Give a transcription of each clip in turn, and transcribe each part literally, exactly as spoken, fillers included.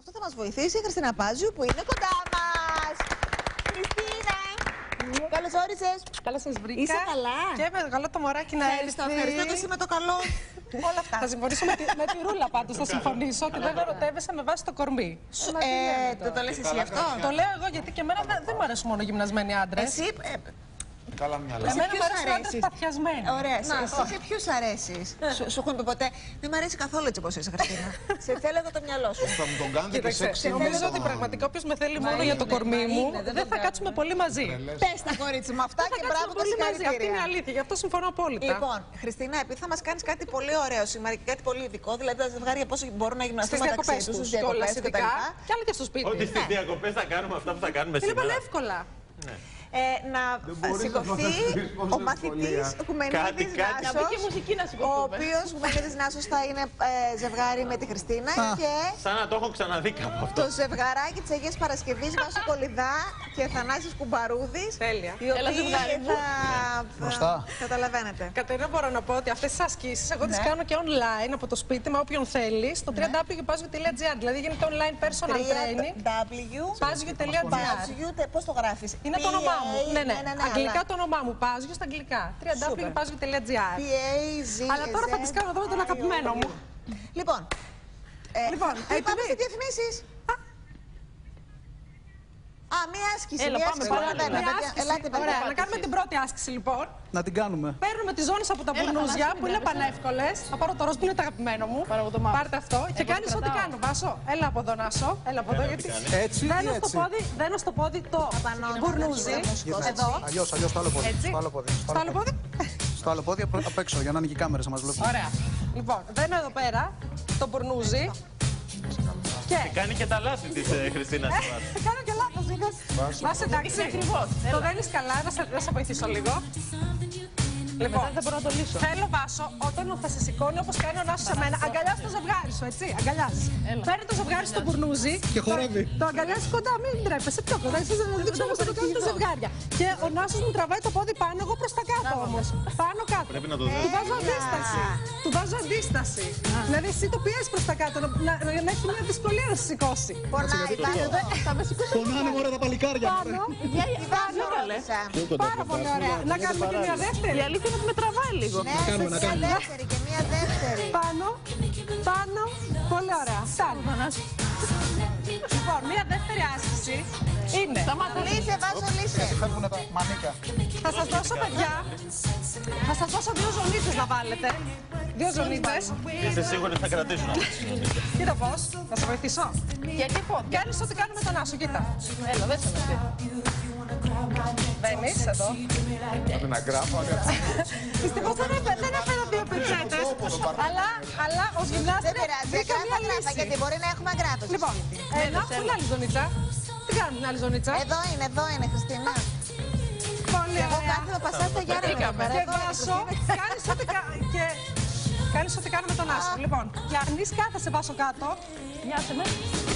αυτό θα μας βοηθήσει η Χριστίνα Πάζιου που είναι κοντά μας. Χριστίνα! Καλώς όρισες. Καλώς σας βρήκα. Είσαι καλά? Και με καλό το μωράκι να έρθει. Ευχαριστώ, ευχαριστώ και εσύ με το καλό. Όλα αυτά. Θα συμφωνήσω με τη, με τη Ρούλα πάντως, θα συμφωνήσω ότι δεν ερωτεύεσαι με βάση το κορμί. Ε, το, το λες εσύ αυτό? Το λέω εγώ γιατί και εμένα δεν, δεν μου αρέσουν μόνο γυμνασμένοι άντρες. Εσύ, ε, Καλά μυαλά. Εμένα μου ποιους αρέσουν άντρες αρέσεις? παθιασμένοι. ωραία, σε, εσύ σε ποιους αρέσεις? σου, σου έχουν πει ποτέ, δεν μ' αρέσει καθόλου έτσι όπως είσαι, Χριστίνα. Σε θέλω εδώ το μυαλό σου. Θα μου τον κάνετε και Κοίταξε, σεξ. νομίζω ότι πραγματικά όποιος με θέλει μόνο για το κορμί μου, δεν θα κάτσουμε πολύ μαζί. Πες τα κορίτσι μου αυτά και μπράβο και Πολύ μαζί, αυτή είναι η συγχαρητήρια. αλήθεια, γι' αυτό συμφωνώ απόλυτα. Λοιπόν, Χριστίνα, επειδή θα μας κάνεις κάτι πολύ ωραίο σήμερα και κάτι πολύ ειδικό, δηλαδή τα ζευγάρια πώς μπορούν να γυμναστούν Στις μεταξύ διακοπές τους, τους, στις διακοπές κιόλας και τα ειδικά, λοιπά. κι άλλο και στο σπίτι. Ότι στις διακοπές θα κάνουμε αυτά που θα κάνουμε Είναι σήμερα. πανεύκολα. Ε, να μπορείς σηκωθεί να φανταστείς πόση ο μαθητής δυσκολία. Γουμενίδης Κάτι, κάτι. Νάσος, Να μπει και μουσική να ο σηκωθούμε. οποίος Γουμενίδης Νάσος θα είναι ε, ζευγάρι με τη Χριστίνα και Σαν να το έχω ξαναδεί κάπου αυτό. το ζευγαράκι της Αγίας Παρασκευής Βάσου Κολυδά και Θανάσης Κουμπαρούδης, Τέλεια. οι Έλα, οποίοι ζευγάρι μου. θα... Μπροστά. Καταλαβαίνετε. Κατερίνα, μπορώ να πω ότι αυτές τις ασκήσεις εγώ τις Ναι. κάνω και online από το σπίτι με όποιον θέλει στο double-u double-u double-u τελεία πάζιο τελεία τζι άρ. Δηλαδή γίνεται online personal training. πάζιο τελεία τζι άρ. Πώς το γράφεις? Είναι το όνομά μου. Ναι, ναι. Αγγλικά αλλά το όνομά μου. Πάζιο στα αγγλικά. double-u double-u double-u τελεία πάζιο τελεία τζι άρ. πι έι ζι Αλλά τώρα θα τις κάνω εδώ με τον αγαπημένο μου. Λοιπόν, ε, Λοιπόν, τι πάμε έτοιμοι? στις διαφημίσεις. Α, μία άσκηση. Έλα, μία πάμε, άσκηση. πάμε. Καταλαβαίνω, Μια παιδιά. άσκηση. Ελάτε, παιδιά. Ωραία, να κάνουμε την πρώτη άσκηση λοιπόν. Να την κάνουμε. Παίρνουμε τις ζώνες από τα μπουρνούζια Θανάση, που μην είναι τρέπεσαι. πανεύκολες. Θα πάρω το ροζ που είναι το αγαπημένο μου. Πάρω εγώ το μαύρο. Πάρτε αυτό και Εγώ κάνεις το ό,τι κρατάω. κάνω. Βάσο, έλα από εδώ Νάσο. Έλα από εδώ γιατί. Έτσι ή Δένω στο έτσι? πόδι, δένω στο πόδι το μπουρνούζι. Εδώ. Αλλιώς, αλλιώς το άλλο πόδι. Έτσι. Στο άλλο πόδι. Στο άλλο πόδι. Στο άλλο πόδι απ' απ' έξω για να είναι και οι κάμερες να μας βλέπουν. Ωραία. Λοιπόν, δένω εδώ πέρα το μπουρνούζι. Και Κάνει και τα λάθη της ε, Χριστίνας. κάνω και λάθος, είδες. Βάσο, εντάξει. Το δένεις καλά, να σε, να σε βοηθήσω λίγο. Λοιπόν, δεν μπορώ να το λύσω. θέλω Βάσο, όταν θα σε σηκώνει όπως κάνει ο Νάσος σε μένα, αγκαλιάζει το ζευγάρι σου, έτσι. Αγκαλιάζει. Παίρνει το ζευγάρι στο μπουρνούζι. Και χορεύει. Το, το αγκαλιάζει κοντά, μην τρέπεσαι πιο κοντά. Εσύ δεν δείξω πώς θα το κάνουν τα ζευγάρια. Και ο Νάσος μου τραβάει το πόδι πάνω, εγώ προς τα κάτω όμως. Πάνω κάτω. Πρέπει να το δω. Του βάζω αντίσταση. Του βάζω αντίσταση. Δηλαδή εσύ το πιέζει προς τα κάτω, να, να, να έχει μια δυσκολία να σε σηκώσει. Πονάει, πάνω. Θα με σηκώσει. Πονάνε μωρέ τα παλικάρια. Πάνω. Πάνω, ρώτησα. Πάρα πολύ ωραία. Να κάνουμε και μια δεύτερη. Η αλήθεια είναι ότι με τραβάει λίγο. Ναι, σε μία δεύτερη και μία δεύτερη. Πάνω, πάνω, πολύ ωραία. Φτάνει. Λοιπόν, μία δεύτερη άσκηση είναι. Λύσε, βάζω λύσε. Φεύγουν τα μανίκια. Θα σας δώσω, παιδιά, θα σας δώσω δύο ζωνίτσες να βάλετε. Δύο ζωνίτσες. Είστε σίγουροι ότι θα κρατήσουν. Κοίτα πώς, θα σε βοηθήσω. Γιατί πόδια. Κάνεις ό,τι κάνουμε τον Άσο, κοίτα. Έλα, δεν σε με πει. Μπαίνεις εδώ. Πρέπει να γράφω. Δυστυχώς δεν έφερα, δεν έφερα δύο πετσέτες. Αλλά, αλλά ως Δεν γυμνάστρια πειράζει, βρήκα γράφα, μία γράφα, γιατί λύση. μπορεί να έχουμε αγράπες. Λοιπόν, ένα, πού είναι άλλη ζωνίτσα. Τι κάνουμε την άλλη ζωνίτσα. Εδώ είναι, εδώ είναι, Χριστίνα. Πολύ Εγώ ωραία. κάθομαι πασά στο Γιάννη εδώ πέρα. Και Εδώ είναι, Βάσο, Χριστίνα. κάνεις ό,τι κα- και κάνεις ό,τι κάνουμε τον Άσο. Λοιπόν, πιάνεις, κάθεσαι Βάσο κάτω. Νιάσε με.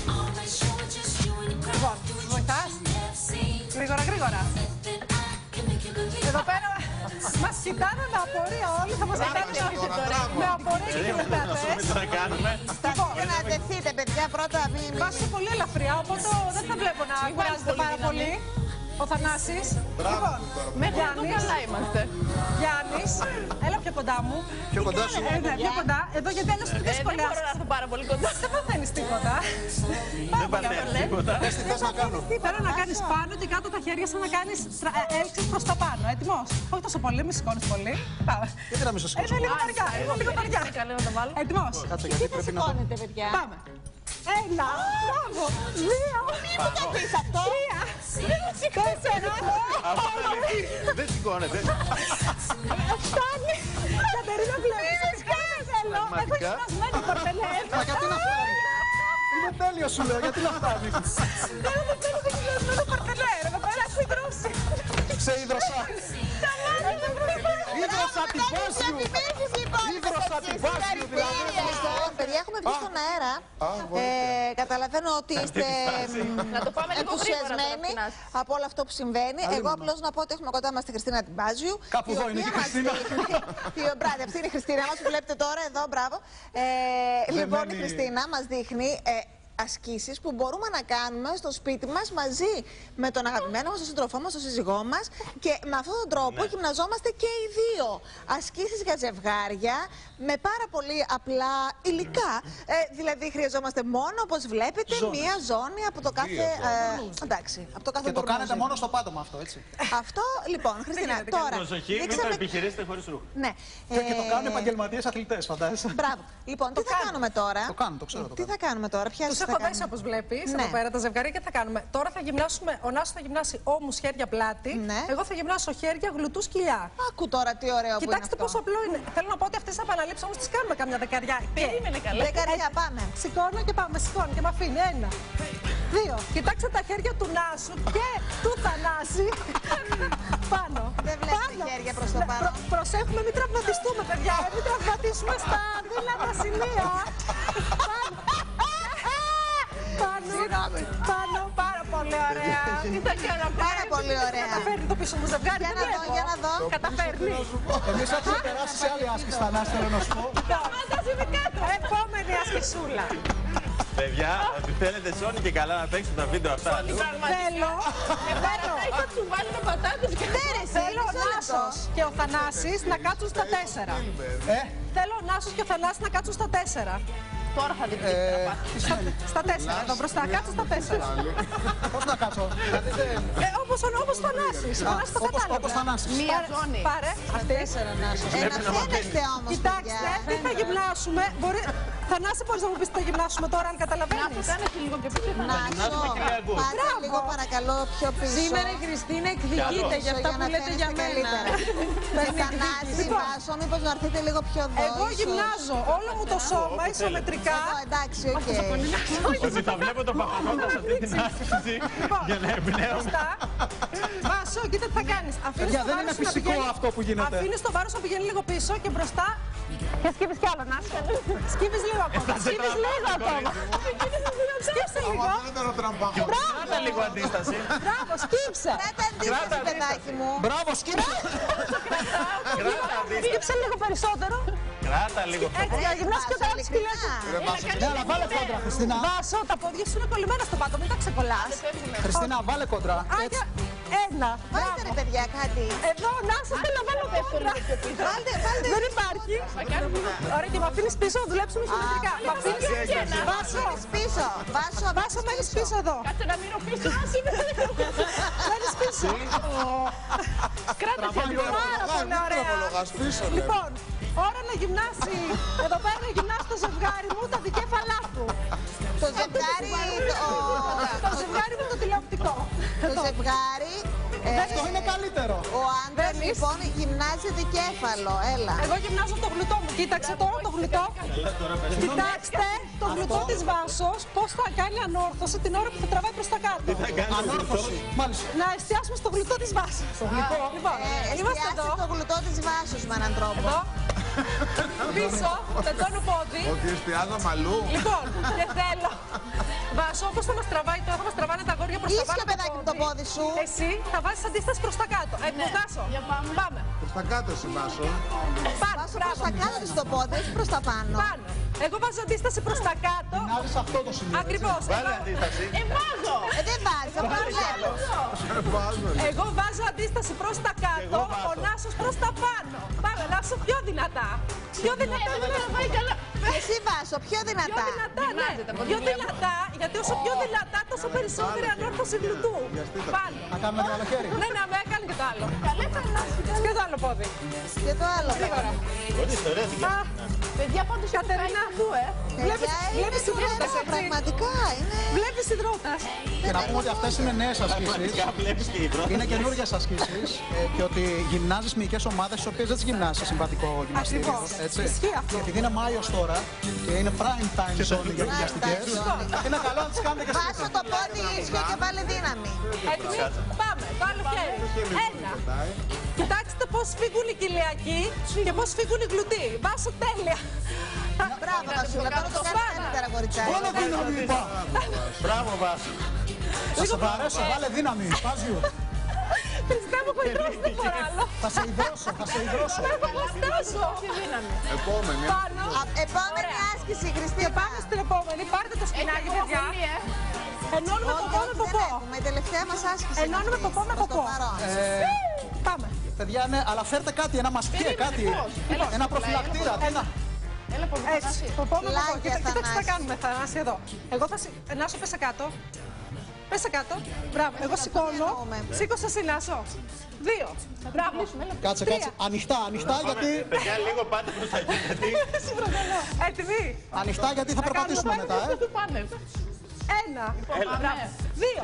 Λοιπόν, βοηθάς. Γρήγορα, γρήγορα. Εδώ πέρα μας κοιτάνε με απορία όλοι. Θα μας κοιτάνε με- με απορία και Περίμενε να σου κοιτάτες. πει τι θα κάνουμε. Σταθείτε να δεθείτε, παιδιά, πρώτα μην... Βάσο πολύ ελαφριά, οπότε δεν θα βλέπω να κουράζετε πάρα πολύ. Ο Θανάσης. Λοιπόν, Με το Γιάννης. καλά είμαστε. Γιάννης, έλα πιο κοντά μου. Πιο κοντά σου. Ε, ναι, πιο κοντά. Εδώ γιατί αλλιώς τι Ε, δεν δυσκολία. μπορώ να έρθω πάρα πολύ κοντά. Δεν παθαίνεις τίποτα. Δεν πατάει τίποτα. Πες τι θες να κάνω. Θέλω να κάνεις πάνω και κάτω τα χέρια σαν να κάνεις τρα- ε, έλξεις προς τα πάνω. Έτοιμος. Όχι τόσο πολύ, μη σηκώνεις πολύ. Πάμε. Γιατί να μην σε Είναι σηκώσω. λίγο βαριά, είναι λίγο βαριά. Καλό να το βάλω. Έτοιμος. Κάτσε γιατί πρέπει να το... Σηκώνετε, παιδιά. Πάμε. Ένα, μπράβο, δύο, Πού το πεις αυτό? τρία, τέσσερα, Αυτό δεν σηκώνεται. φτάνει. Κατερίνα, βλέπεις ότι κάνω θέλω. Έχω Πραγματικά. εισπασμένη κορτελές. Μα γιατί να φτάνει. Είναι τέλειο σου λέω, γιατί να φτάνει. Θέλω να θέλω το εισπασμένο κορτελέ. Εδώ πέρα έχω ιδρώσει. Σε ίδρωσα. Ίδρωσα την Πάσιου. Διαφημίσεις, λοιπόν. Ίδρωσα την Πάσιου δηλαδή. Λοιπόν, παιδιά, έχουμε βγει στον αέρα. Ε, καταλαβαίνω ότι είστε Να το πάμε λίγο γρήγορα τώρα, ενθουσιασμένοι Θανάση. από όλο αυτό που συμβαίνει. Εγώ απλώς να πω ότι έχουμε κοντά μας τη Χριστίνα την Πάζιου. Κάπου η εδώ είναι οποία και η μας Χριστίνα. δείχνει- η- Μπράβο, αυτή είναι η Χριστίνα μας που βλέπετε τώρα εδώ, μπράβο. Ε, λοιπόν, η Δεμένη. Χριστίνα μας δείχνει. ε, ασκήσεις που μπορούμε να κάνουμε στο σπίτι μας μαζί με τον αγαπημένο μας, τον σύντροφό μας, τον σύζυγό μας. Και με αυτόν τον τρόπο Ναι. γυμναζόμαστε και οι δύο. Ασκήσεις για ζευγάρια με πάρα πολύ απλά υλικά. Ε, δηλαδή χρειαζόμαστε μόνο, όπως βλέπετε, Ζώνες. μία ζώνη από το κάθε. Ε, εντάξει, από το κάθε Και το τουρνουζί. κάνετε μόνο στο πάτωμα αυτό, έτσι. Αυτό λοιπόν, Χριστίνα, τώρα. Προσοχή, μην το δείξαμε- επιχειρήσετε χωρίς ρούχα. Ναι. Και, και το Ε, κάνουν επαγγελματίες αθλητές, φαντάζεσαι. Μπράβο. Λοιπόν, τι θα κάνουμε τώρα. Το κάνουν, το ξέρω. Το Τι κάνουν. θα κάνουμε τώρα, ποια Του ασκήσεις έχω θα δέσει κάνουμε. όπω βλέπει Ναι. εδώ πέρα τα ζευγάρια και θα κάνουμε. Τώρα θα γυμνάσουμε. Ο Νάσος θα γυμνάσει ώμους, χέρια, πλάτη. Ναι. Εγώ θα γυμνάσω χέρια, γλουτού, κοιλιά. Άκου τώρα τι ωραίο που Κοιτάξτε είναι πόσο αυτό. απλό είναι. Θέλω να πω ότι αυτέ τι επαναλήψεις όμως τις κάνουμε καμιά δεκαριά. Και Περίμενε καλά. Δεκαριά, πάμε. σηκώνω και πάμε. Σηκώνω και με αφήνει. Ένα. Δύο. Κοιτάξτε τα χέρια του Νάσου και του Θανάση. Πάνω. Δεν βλέπεις Πάνω. τα χέρια προς το Ναι, πάνω. προ- προσέχουμε, μην τραυματιστούμε, παιδιά. Μην τραυματίσουμε στα αδύνατα σημεία. Πάνω. Πάνω. Πάνω. Πάρα πολύ ωραία. Τι θα κάνω, Πάρα πολύ ωραία. Καταφέρνει το πίσω μου ζευγάρι. Για δεν να δω, βλέπω. για να δω. Καταφέρνει. Εμείς έχουμε περάσει σε άλλη άσκηση, Θανάση, θέλω να σου πω. Φαντάζομαι κάτω. Επόμενη ασκησούλα. Παιδιά, ότι θέλετε σώνει και καλά να παίξουν τα βίντεο αυτά. Θέλω. Θέλω. Θα του βάλουμε πατάτες και Θέλω ο Νάσος και ο Θανάσης να κάτσουν στα τέσσερα. Ε, Θέλω ο Νάσος και ο Θανάσης να κάτσουν στα τέσσερα. τώρα θα δείτε τι θα πάθει. Στα, στα τέσσερα, εδώ μπροστά. Κάτσε στα τέσσερα. πώς να κάτσω. Δηλαδή δεν... Ε, όπως ο όπως ο Θανάσης. Ο Θανάσης το όπως- κατάλαβε. όπως Θανάσης. Μία Πάρε- ζώνη. Πάρε. Αυτή. Ενωθένεστε όμως, Κοιτάξτε, παιδιά. τι θα γυμνάσουμε. Μπορεί... Θανάση, μπορείς να μου πεις τι θα γυμνάσουμε τώρα, αν Να το καταλαβαίνεις. κάνεις λίγο και πίσω. Να γυμνάσουμε κυλιακούς. πάτε Μπράβο. λίγο παρακαλώ πιο πίσω. Σήμερα η Χριστίνα εκδικείται για αυτά για που να λέτε για φαίνεστε μένα. καλύτερα. Και Θανάση, Λοιπόν. Βάσο, μήπως να έρθετε λίγο πιο εδώ. Εγώ ίσως. γυμνάζω όλο μου το σώμα ισομετρικά. Εδώ, εντάξει, οκ. Ότι θα βλέπω τον Παπαγόντα σε αυτή την άσκηση για να εμπνέω. Μπροστά. Βάσο, κοίτα τι θα κάνεις. Αφήνεις Παιδιά, το δεν βάρος είναι σου να φυσικό πηγαίνει- αυτό που γίνεται. Αφήνεις το βάρος να πηγαίνει λίγο πίσω και μπροστά. Και σκύβεις κι άλλο, Νάση. Σκύβεις λίγο ακόμα. Σκύβεις λίγο ακόμα. Σκύψε λίγο. Κράτα λίγο αντίσταση. Μπράβο, σκύψε. Κράτα αντίσταση, παιδάκι μου. Μπράβο, σκύψε. Κράτα αντίσταση. Σκύψε λίγο περισσότερο. Κράτα λίγο. Έτσι, να γυμνάσεις και τώρα τις κοιλιές σου. Ναι, αλλά βάλε κόντρα, Χριστίνα. Βάσο, τα πόδια σου είναι κολλημένα στο πάτο, μην τα ξεκολλάς. Χριστίνα, βάλε κόντρα. Έτσι. Άγια, ένα. Βάλτε ρε παιδιά κάτι. Εδώ, να σου θέλω να βάλω κόντρα. Βάλτε, βάλτε. Δεν υπάρχει. Ωραία, και με αφήνεις πίσω να δουλέψουμε συμμετρικά. Μ' αφήνεις Βάσο, Μένεις πίσω. Βάσο, Βάσο, μένεις πίσω εδώ. Κάτσε να μείνω πίσω. Ας είμαι. Μένεις πίσω. Κράτα χέρια. Πάρα πολύ ωραία. Λοιπόν, ώρα να γυμνάσει. Εδώ πέρα να γυμνάσει το ζευγάρι μου τα δικέφαλά του. Το ζευγάρι, το- Το ζευγάρι μου το τηλεοπτικό. το ζευγάρι, ε, Αυτό είναι καλύτερο. ο άντρας λοιπόν γυμνάζει δικέφαλο, έλα. Εγώ γυμνάζω το γλουτό μου. Κοίταξε τώρα το γλουτό. Κοιτάξτε το γλουτό της Βάσος πώς θα κάνει ανόρθωση την ώρα που θα τραβάει προς τα κάτω. Ανόρθωση. Μάλιστα. Να εστιάσουμε στο γλουτό της Βάσος. Στο γλυκό. Λοιπόν, Ε, είμαστε εστιάσει εδώ. το γλουτό της Βάσος με έναν τρόπο. Εδώ. Πίσω, τεντώνω πόδι. Ότι εστιάζω μαλλού. Λοιπόν, και θέλω. Βάσο, όπως θα μας τραβάει τώρα, θα μας τραβάνε τα γόρια προς τα πάνω. Ίσια παιδάκι μου το πόδι σου. Εσύ θα βάζεις αντίσταση προς τα κάτω. Ε, ναι. Βάσο, Για πάμε. πάμε. Προς τα κάτω εσύ Βάσο. Πάνω, Βάσο προς μπράβο. τα κάτω της το πόδι, όχι προς τα πάνω. Πάνω. Εγώ βάζω αντίσταση προς τα κάτω. Να δεις αυτό το σημείο. Ακριβώς. Βάλε Εγώ- αντίσταση. Ε, βάζω. Ε, δεν βάζει, απλά βλέπω. Βάζω. Εγώ βάζω αντίσταση προς τα κάτω, εγώ βάζω. ο Νάσος προς τα πάνω. Πάμε, Νάσο, πιο δυνατά. Πιο δυνατά, Δεν δυνατά. τραβάει καλά. Και εσύ Βάσο, πιο Πιο δυνατά. δυνατά, ναι. Γυμνάζεται από ό,τι Πιο βλέπω. δυνατά, γιατί όσο πιο δυνατά, τόσο περισσότερη ανόρθωση γλουτού. Πάνω. Να κάνουμε το άλλο χέρι. Ναι, ναι, με έκανε και το άλλο. Καλέ Θανάση. Και το άλλο πόδι. Και το άλλο. Γρήγορα. Πολύ ιστορία την Α, Παιδιά, πάντως έχω Κατερίνα. κάνει παντού, ε. Βλέπεις, Παιδιά, βλέπεις είναι υδρότας, ωραίο, έτσι. πραγματικά είναι. Βλέπεις υδρότας. Και να πούμε ότι αυτές είναι νέες ασκήσεις. Πραγματικά βλέπεις και η πρώτη. Είναι καινούργιες ασκήσεις ε, και ότι γυμνάζεις μυϊκές ομάδες τις οποίες δεν τις γυμνάζεις σε συμβατικό γυμναστήριο. Ακριβώς. Έτσι. Ισχύει αυτό. Και επειδή είναι Μάιος τώρα και είναι prime time zone για τις γυμναστικές, είναι καλό να τις κάνετε και Βάσο σπίτι. το πόδι ίσιο και βάλε δύναμη. Έτοιμοι, πάμε. Το άλλο χέρι. Ένα. Κοιτάξτε πώς φύγουν οι κοιλιακοί και πώς φύγουν οι γλουτοί. Βάσο τέλεια. Μπράβο, Βασούλα, τώρα το κάνεις καλύτερα, κοριτσάκι. Μόνο δύναμη είπα. Μπράβο, Βάσο. Θα σε παρέσω, βάλε δύναμη. Πάζιου. Χριστέ μου, έχω υδρώσει, δεν μπορώ άλλο. Θα σε υδρώσω, θα σε υδρώσω. Δεν θα βαστάσω. Όχι δύναμη. Επόμενη. Πάνω. Α, επόμενη άσκηση, Χριστίνα. Και πάμε στην επόμενη. Πάρτε το σκηνάκι, παιδιά. Ενώνουμε ποπό με ποπό. Η τελευταία μας άσκηση. Ενώνουμε ποπό με ποπό. Ε, Πάμε. παιδιά, ναι, αλλά φέρτε κάτι, ένα μασπιέ, κάτι. Ένα προφυλακτήρα. Τι να. Έτσι, ποπό με ποπό. Πλάγια, Κοίτα, κοίτα τι θα Θανάση. κάνουμε, Θανάση, εδώ. Εγώ θα σι- Νάσο, πέσε κάτω. Πέσε κάτω. Μπράβο. Εγώ σηκώνω. Σήκωσε εσύ, Νάσο. Δύο. Μπράβο. Κάτσε, κάτσε. Ανοιχτά, ανοιχτά γιατί. Παιδιά, λίγο πάτε προς τα εκεί, γιατί Έτοιμοι. Ανοιχτά γιατί θα περπατήσουμε μετά, ε. Ένα. Μπράβο. Δύο.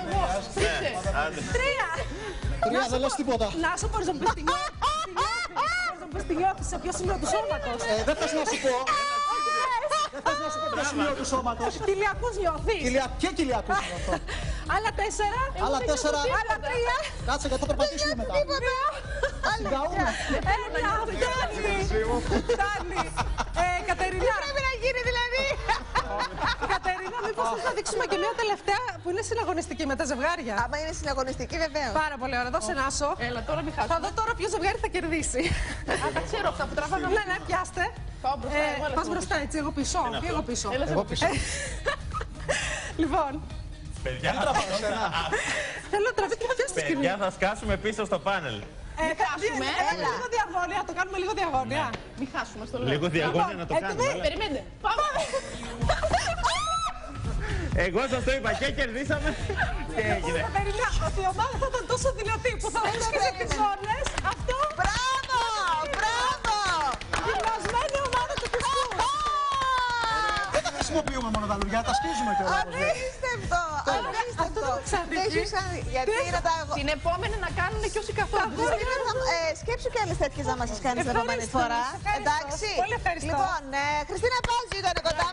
Τρία. Τρία, δεν λες τίποτα. Νάσο, μπορείς να μου πεις τη νιώθεις. Μπορείς να μου πεις τη νιώθεις σε ποιο σημείο του σώματος. Ε, δεν θες να σου πω. Δεν θες να σου πω το σημείο του σώματος. Κοιλιακούς νιώθεις. Κοιλια... Και κοιλιακούς είναι αυτό. Άλλα τέσσερα. Άλλα τέσσερα. Άλλα τρία. Κάτσε γιατί θα περπατήσουμε μετά. Συγκαούμε. Ένα. Φτάνει. Φτάνει. Ε, Κατερίνα. Πρέπει να γίνει δηλαδή. Κατερίνα, μήπως θες να δείξουμε και μια τελευταία που είναι συναγωνιστική με τα ζευγάρια. Άμα είναι συναγωνιστική, βεβαίω. Πάρα πολύ ωραία. Δώσε Νάσο. Έλα, τώρα μην Θα χάσουμε. δω τώρα ποιο ζευγάρι θα κερδίσει. Α, τα ξέρω αυτά που τραβάγαμε. Ναι, ναι, πιάστε. Πάω μπροστά, Ε, εγώ, έλα, Πας εγώ μπροστά έτσι, εγώ πίσω. Ή εγώ πίσω. Έλα, Εγώ πίσω. Λοιπόν, παιδιά, θέλω να τραβήξω πιο στη σκηνή. παιδιά, θα σκάσουμε πίσω στο πάνελ. Ε, χάσουμε. Έλα. Λίγο διαγώνια, το κάνουμε λίγο διαγώνια. Μην χάσουμε στο λέω. Λίγο διαγώνια να το έτοιμοι? κάνουμε. έλα. Περιμένετε. Πάμε. Εγώ σας το είπα και κερδίσαμε και έγινε. Κατερίνα, ότι η ομάδα θα ήταν τόσο δυνατή που θα βρίσκεται τις ζώνες. Αυτό, Μπράβο! Μπράβο! γυμνασμένη ομάδα του κουσκού. Δεν τα χρησιμοποιούμε μόνο τα λουριά, τα σκίζουμε κιόλας. Απίστευτο! Αυτό δεν το ξαναδεί. Γιατί είναι τα εγώ. Την επόμενη να κάνουν και όσοι καθόλου. Χριστίνα, θα- ε, σκέψου και άλλες τέτοιες να μας τις κάνεις την επόμενη Ευχαριστώ, φορά. ευχαριστώ. Εντάξει. Πολύ ευχαριστώ. Λοιπόν, ε, Χριστίνα Πάζη ήταν κοντά